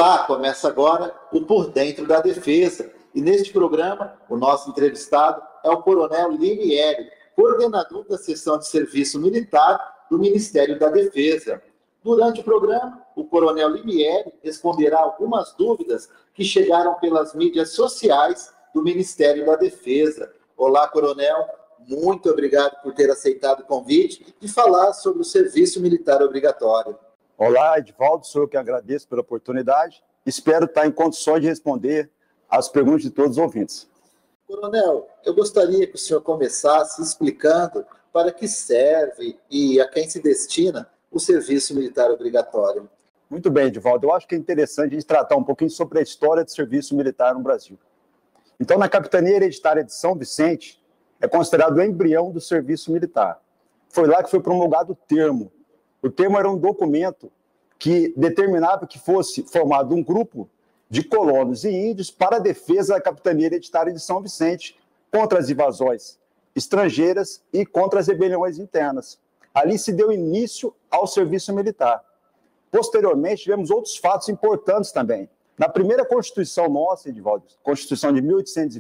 Olá, começa agora o Por Dentro da Defesa. E neste programa, o nosso entrevistado é o Coronel Linieri, coordenador da seção de serviço militar do Ministério da Defesa. Durante o programa, o Coronel Linieri responderá algumas dúvidas que chegaram pelas mídias sociais do Ministério da Defesa. Olá, Coronel, muito obrigado por ter aceitado o convite de falar sobre o serviço militar obrigatório. Olá, Edivaldo, sou eu que agradeço pela oportunidade. Espero estar em condições de responder às perguntas de todos os ouvintes. Coronel, eu gostaria que o senhor começasse explicando para que serve e a quem se destina o serviço militar obrigatório. Muito bem, Edivaldo. Eu acho que é interessante a gente tratar um pouquinho sobre a história do serviço militar no Brasil. Então, na Capitania Hereditária de São Vicente, é considerado o embrião do serviço militar. Foi lá que foi promulgado o termo. O termo era um documento que determinava que fosse formado um grupo de colonos e índios para a defesa da Capitania Hereditária de São Vicente contra as invasões estrangeiras e contra as rebeliões internas. Ali se deu início ao serviço militar. Posteriormente, tivemos outros fatos importantes também. Na primeira Constituição nossa, Edivaldo, Constituição de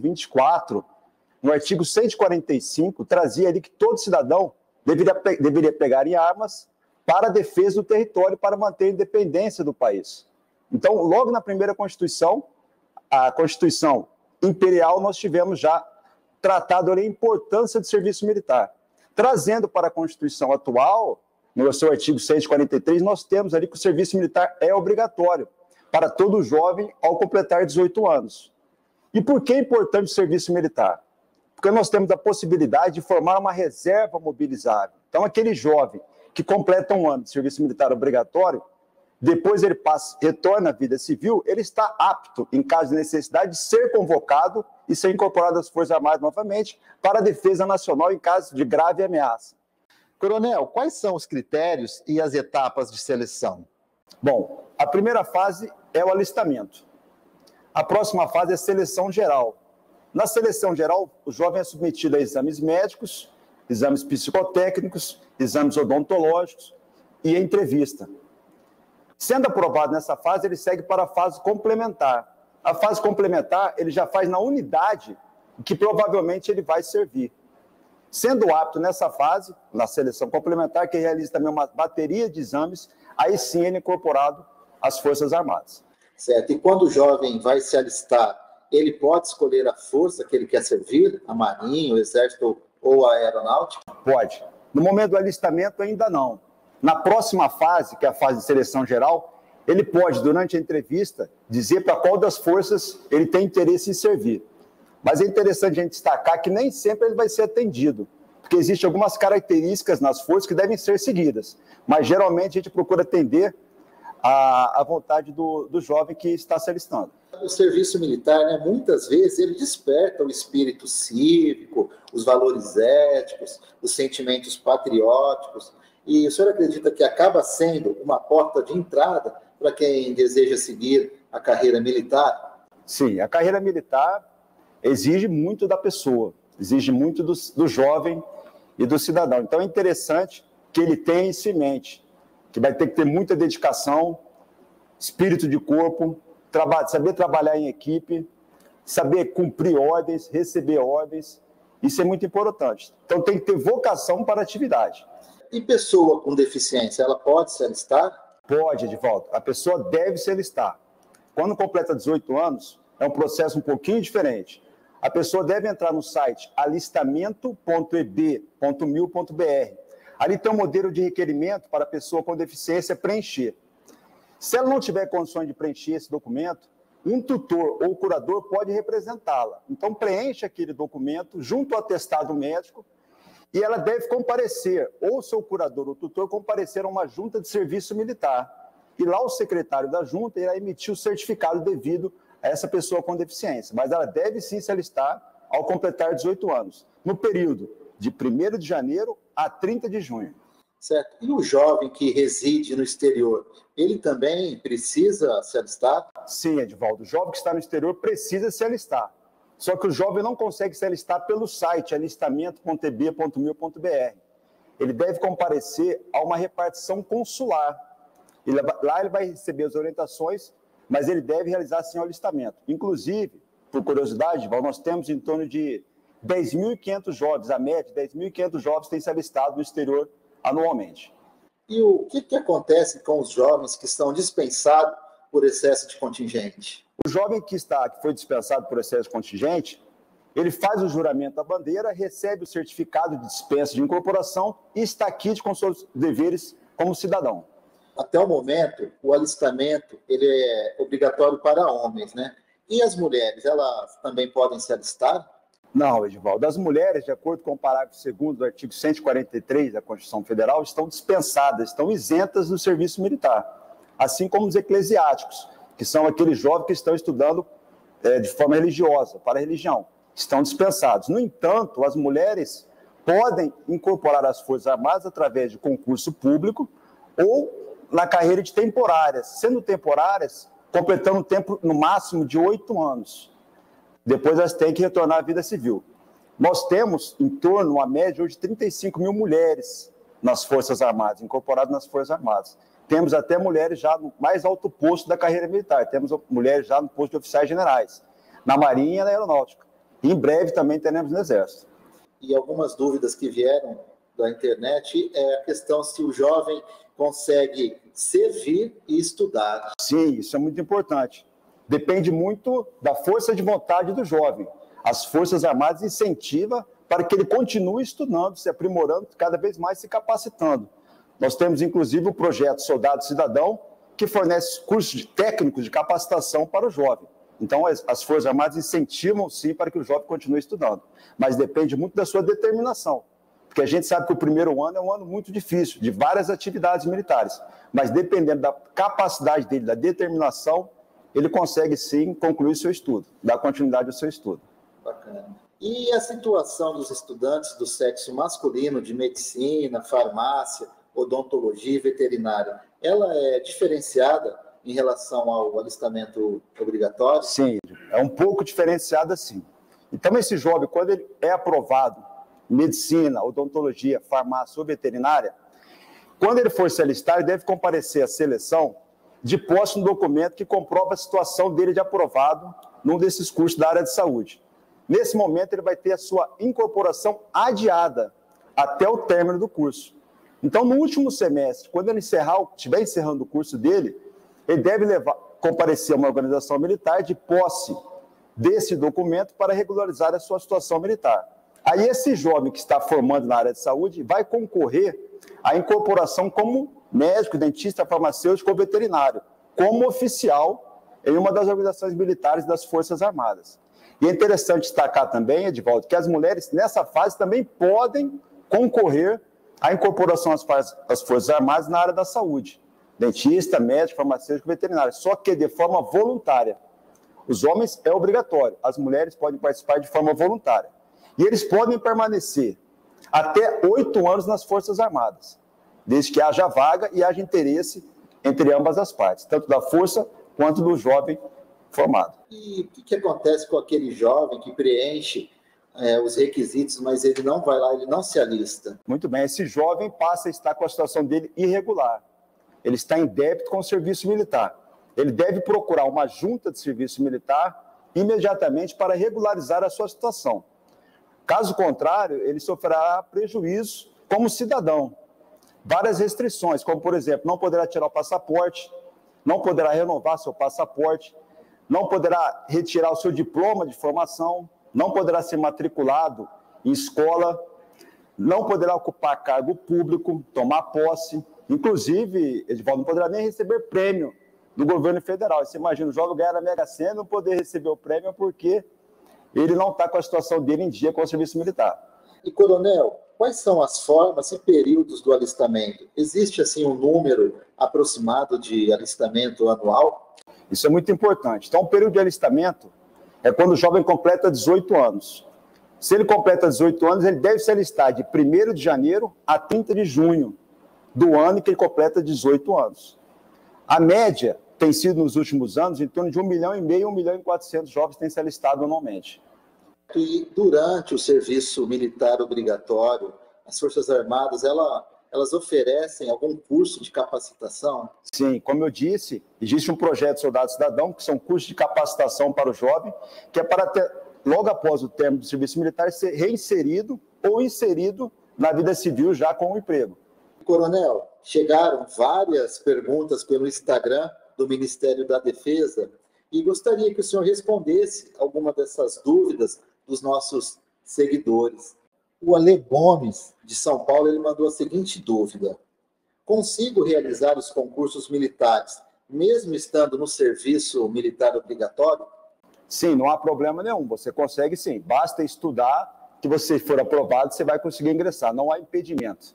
1824, no artigo 145, trazia ali que todo cidadão deveria pegar em armas para a defesa do território, para manter a independência do país. Então, logo na primeira Constituição, a Constituição Imperial, nós tivemos já tratado ali a importância do serviço militar. Trazendo para a Constituição atual, no seu artigo 143, nós temos ali que o serviço militar é obrigatório para todo jovem ao completar 18 anos. E por que é importante o serviço militar? Porque nós temos a possibilidade de formar uma reserva mobilizável. Então, aquele jovem que completa um ano de serviço militar obrigatório, depois ele retorna à vida civil, ele está apto, em caso de necessidade, de ser convocado e ser incorporado às Forças Armadas novamente para a defesa nacional em caso de grave ameaça. Coronel, quais são os critérios e as etapas de seleção? Bom, a primeira fase é o alistamento. A próxima fase é a seleção geral. Na seleção geral, o jovem é submetido a exames médicos, exames psicotécnicos, exames odontológicos e a entrevista. Sendo aprovado nessa fase, ele segue para a fase complementar. A fase complementar, ele já faz na unidade que provavelmente ele vai servir. Sendo apto nessa fase, na seleção complementar, que realiza também uma bateria de exames, aí sim ele é incorporado às Forças Armadas. Certo. E quando o jovem vai se alistar, ele pode escolher a força que ele quer servir? A Marinha, o Exército ou a Aeronáutica? Pode. No momento do alistamento, ainda não. Na próxima fase, que é a fase de seleção geral, ele pode, durante a entrevista, dizer para qual das forças ele tem interesse em servir. Mas é interessante a gente destacar que nem sempre ele vai ser atendido, porque existem algumas características nas forças que devem ser seguidas. Mas, geralmente, a gente procura atender à vontade do jovem que está se alistando. O serviço militar, né, muitas vezes, ele desperta o espírito cívico, os valores éticos, os sentimentos patrióticos. E o senhor acredita que acaba sendo uma porta de entrada para quem deseja seguir a carreira militar? Sim, a carreira militar exige muito da pessoa, exige muito do jovem e do cidadão. Então é interessante que ele tenha isso em mente, que vai ter que ter muita dedicação, espírito de corpo, saber trabalhar em equipe, saber cumprir ordens, receber ordens. Isso é muito importante. Então tem que ter vocação para a atividade. E pessoa com deficiência, ela pode se alistar? Pode, Edivaldo. A pessoa deve se alistar. Quando completa 18 anos, é um processo um pouquinho diferente. A pessoa deve entrar no site alistamento.eb.mil.br. Ali tem um modelo de requerimento para a pessoa com deficiência preencher. Se ela não tiver condições de preencher esse documento, um tutor ou curador pode representá-la. Então, preenche aquele documento junto ao atestado médico e ela deve comparecer, ou seu curador ou tutor comparecer a uma junta de serviço militar. E lá o secretário da junta irá emitir o certificado devido a essa pessoa com deficiência. Mas ela deve sim se alistar ao completar 18 anos, no período de 1º de janeiro a 30 de junho. Certo. E o jovem que reside no exterior, ele também precisa se alistar? Sim, Edivaldo. O jovem que está no exterior precisa se alistar. Só que o jovem não consegue se alistar pelo site alistamento.eb.mil.br. Ele deve comparecer a uma repartição consular. Lá ele vai receber as orientações mas ele deve realizar sim o alistamento. Inclusive, por curiosidade, nós temos em torno de 10.500 jovens, a média, 10.500 jovens têm se alistado no exterior anualmente. E o que acontece com os jovens que estão dispensados por excesso de contingente? O jovem que foi dispensado por excesso de contingente, ele faz o juramento da bandeira, recebe o certificado de dispensa de incorporação e está quite com seus deveres como cidadão. Até o momento, o alistamento ele é obrigatório para homens, né? E as mulheres, elas também podem se alistar? Não, Edivaldo. As mulheres, de acordo com o parágrafo 2º do artigo 143 da Constituição Federal, estão dispensadas, estão isentas do serviço militar, assim como os eclesiásticos, que são aqueles jovens que estão estudando de forma religiosa, para a religião, estão dispensados. No entanto, as mulheres podem incorporar as Forças Armadas através de concurso público ou na carreira de temporárias, sendo temporárias, completando um tempo no máximo de 8 anos. Depois elas têm que retornar à vida civil. Nós temos em torno, uma média hoje, de 35 mil mulheres nas Forças Armadas, incorporadas nas Forças Armadas. Temos até mulheres já no mais alto posto da carreira militar, temos mulheres já no posto de oficiais generais, na Marinha e na Aeronáutica. E em breve também teremos no Exército. E algumas dúvidas que vieram da internet é a questão se o jovem consegue servir e estudar. Sim, isso é muito importante. Depende muito da força de vontade do jovem. As Forças Armadas incentivam para que ele continue estudando, se aprimorando, cada vez mais se capacitando. Nós temos, inclusive, o projeto Soldado Cidadão, que fornece cursos técnicos de capacitação para o jovem. Então, as Forças Armadas incentivam, sim, para que o jovem continue estudando. Mas depende muito da sua determinação. Porque a gente sabe que o primeiro ano é um ano muito difícil, de várias atividades militares. Mas dependendo da capacidade dele, da determinação, ele consegue, sim, concluir seu estudo, dar continuidade ao seu estudo. Bacana. E a situação dos estudantes do sexo masculino, de medicina, farmácia, odontologia e veterinária, ela é diferenciada em relação ao alistamento obrigatório? Sim, é um pouco diferenciada, sim. Então, esse jovem, quando ele é aprovado em medicina, odontologia, farmácia ou veterinária, quando ele for se alistar, ele deve comparecer à seleção de posse de um documento que comprova a situação dele de aprovado num desses cursos da área de saúde. Nesse momento, ele vai ter a sua incorporação adiada até o término do curso. Então, no último semestre, quando ele estiver encerrando o curso dele, ele deve comparecer a uma organização militar de posse desse documento para regularizar a sua situação militar. Aí, esse jovem que está formando na área de saúde vai concorrer à incorporação como médico, dentista, farmacêutico ou veterinário, como oficial em uma das organizações militares das Forças Armadas. E é interessante destacar também, Edivaldo, que as mulheres nessa fase também podem concorrer à incorporação às Forças Armadas na área da saúde. Dentista, médico, farmacêutico, veterinário, só que de forma voluntária. Os homens é obrigatório, as mulheres podem participar de forma voluntária. E eles podem permanecer até 8 anos nas Forças Armadas, desde que haja vaga e haja interesse entre ambas as partes, tanto da força quanto do jovem formado. E o que acontece com aquele jovem que preenche os requisitos, mas ele não vai lá, ele não se alista? Muito bem, esse jovem passa a estar com a situação dele irregular. Ele está em débito com o serviço militar. Ele deve procurar uma junta de serviço militar imediatamente para regularizar a sua situação. Caso contrário, ele sofrerá prejuízo como cidadão. Várias restrições, como, por exemplo, não poderá tirar o passaporte, não poderá renovar seu passaporte, não poderá retirar o seu diploma de formação, não poderá ser matriculado em escola, não poderá ocupar cargo público, tomar posse. Inclusive, Edivaldo, não poderá nem receber prêmio do governo federal. Você imagina, o jovem ganhar na Mega Sena e não poder receber o prêmio porque ele não está com a situação dele em dia com o serviço militar. E, coronel, quais são as formas e períodos do alistamento? Existe, assim, um número aproximado de alistamento anual? Isso é muito importante. Então, o período de alistamento é quando o jovem completa 18 anos. Se ele completa 18 anos, ele deve se alistar de 1º de janeiro a 30 de junho do ano que ele completa 18 anos. A média tem sido, nos últimos anos, em torno de 1,5 milhão, 1,4 milhão jovens têm se alistado anualmente. E durante o serviço militar obrigatório, as Forças Armadas, ela elas oferecem algum curso de capacitação? Sim, como eu disse, existe um projeto Soldado Cidadão, que são cursos de capacitação para o jovem, que é para ter, logo após o término do serviço militar, ser reinserido ou inserido na vida civil já com o emprego. Coronel, chegaram várias perguntas pelo Instagram do Ministério da Defesa e gostaria que o senhor respondesse alguma dessas dúvidas dos nossos seguidores. O Ale Gomes, de São Paulo, ele mandou a seguinte dúvida: consigo realizar os concursos militares, mesmo estando no serviço militar obrigatório? Sim, não há problema nenhum, você consegue sim, basta estudar, que você for aprovado, você vai conseguir ingressar, não há impedimento.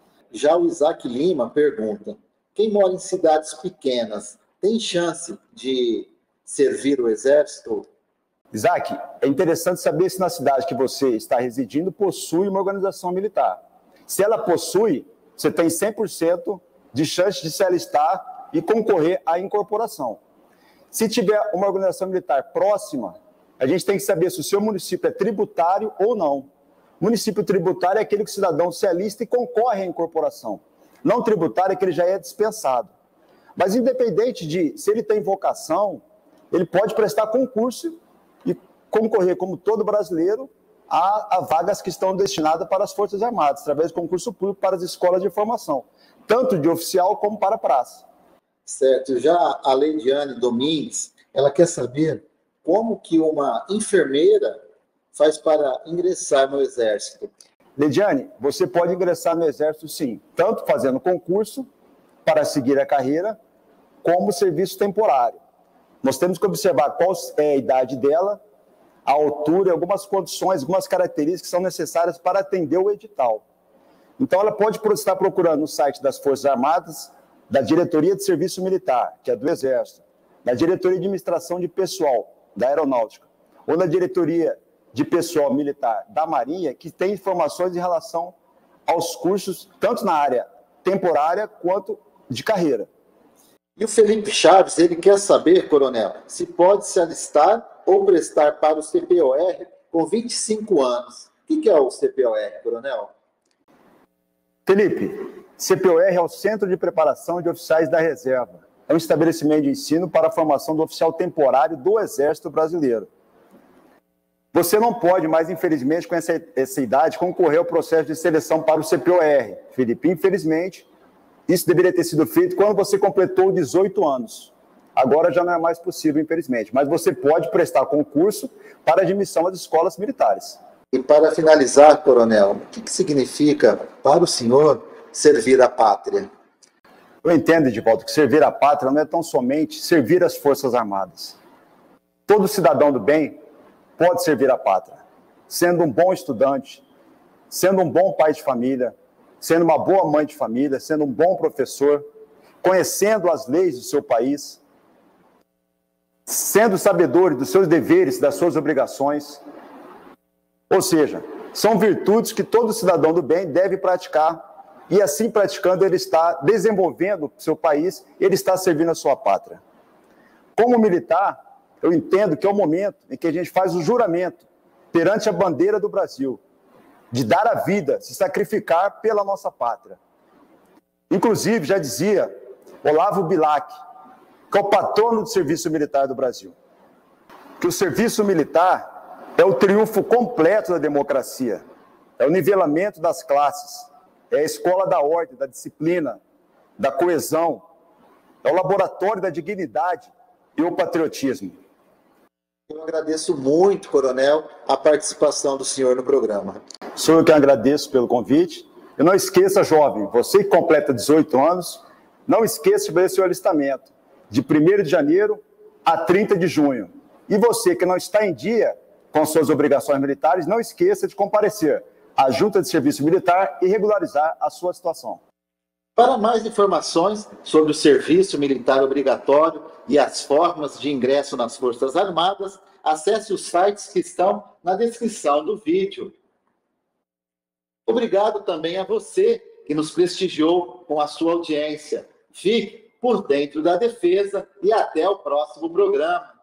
Já o Isaac Lima pergunta: quem mora em cidades pequenas tem chance de servir o Exército? Isaac, é interessante saber se na cidade que você está residindo possui uma organização militar. Se ela possui, você tem 100% de chance de se alistar e concorrer à incorporação. Se tiver uma organização militar próxima, a gente tem que saber se o seu município é tributário ou não. Município tributário é aquele que o cidadão se alista e concorre à incorporação. Não tributário é que ele já é dispensado. Mas independente de se ele tem vocação, ele pode prestar concurso e concorrer, como todo brasileiro, a vagas que estão destinadas para as Forças Armadas, através de concurso público para as escolas de formação, tanto de oficial como para praça. Certo. Já a Leidiane Domingues, ela quer saber como que uma enfermeira faz para ingressar no Exército. Leidiane, você pode ingressar no Exército, sim, tanto fazendo concurso para seguir a carreira, como serviço temporário. Nós temos que observar qual é a idade dela, a altura, algumas condições, algumas características que são necessárias para atender o edital. Então, ela pode estar procurando no site das Forças Armadas, da Diretoria de Serviço Militar, que é do Exército, da Diretoria de Administração de Pessoal, da Aeronáutica, ou da Diretoria de Pessoal Militar da Marinha, que tem informações em relação aos cursos, tanto na área temporária quanto de carreira. E o Felipe Chaves, ele quer saber, coronel, se pode se alistar ou prestar para o CPOR com 25 anos. O que é o CPOR, coronel? Felipe, CPOR é o Centro de Preparação de Oficiais da Reserva. É um estabelecimento de ensino para a formação do oficial temporário do Exército Brasileiro. Você não pode mais, infelizmente, com essa idade, concorrer ao processo de seleção para o CPOR, Felipe. Infelizmente, isso deveria ter sido feito quando você completou 18 anos. Agora já não é mais possível, infelizmente. Mas você pode prestar concurso para admissão às escolas militares. E para finalizar, coronel, o que significa para o senhor servir a pátria? Eu entendo, Edivaldo, que servir a pátria não é tão somente servir as Forças Armadas. Todo cidadão do bem pode servir a pátria, sendo um bom estudante, sendo um bom pai de família, sendo uma boa mãe de família, sendo um bom professor, conhecendo as leis do seu país, sendo sabedor dos seus deveres, das suas obrigações. Ou seja, são virtudes que todo cidadão do bem deve praticar, e assim praticando ele está desenvolvendo o seu país, ele está servindo a sua pátria. Como militar, eu entendo que é o momento em que a gente faz o juramento perante a bandeira do Brasil, de dar a vida, se sacrificar pela nossa pátria. Inclusive, já dizia Olavo Bilac, que é o patrono do serviço militar do Brasil, que o serviço militar é o triunfo completo da democracia, é o nivelamento das classes, é a escola da ordem, da disciplina, da coesão, é o laboratório da dignidade e o patriotismo. Eu agradeço muito, coronel, a participação do senhor no programa. Sou eu que agradeço pelo convite. E não esqueça, jovem, você que completa 18 anos, não esqueça de fazer seu alistamento, de 1º de janeiro a 30 de junho. E você que não está em dia com suas obrigações militares, não esqueça de comparecer à Junta de Serviço Militar e regularizar a sua situação. Para mais informações sobre o serviço militar obrigatório e as formas de ingresso nas Forças Armadas, acesse os sites que estão na descrição do vídeo. Obrigado também a você que nos prestigiou com a sua audiência. Fique por dentro da defesa e até o próximo programa.